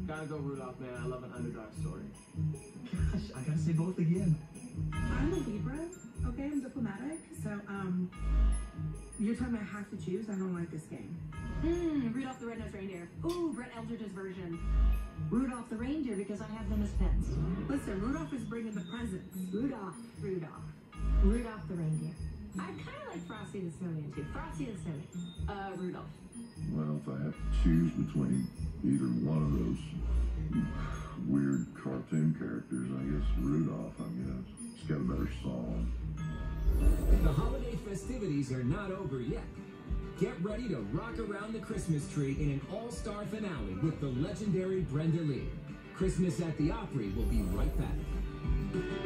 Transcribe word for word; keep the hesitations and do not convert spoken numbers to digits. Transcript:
Gotta go Rudolph, man. I love an underdog story. Gosh, I gotta say both again. I'm a Libra, okay? I'm diplomatic. So, um, you're telling me I have to choose? I don't like this game. Hmm, Rudolph the Red-Nosed Reindeer. Ooh, Brett Eldridge's version. Rudolph the Reindeer because I have them as pets. Listen, Rudolph is bringing the presents. Rudolph, Rudolph. Rudolph the Reindeer. I kind of like Frosty the Snowman too. Frosty the Snowman. Uh, Rudolph. Well, if I have to choose between either one of those weird cartoon characters, I guess Rudolph, I guess. He's got a better song. The holiday festivities are not over yet. Get ready to rock around the Christmas tree in an all-star finale with the legendary Brenda Lee. Christmas at the Opry will be right back.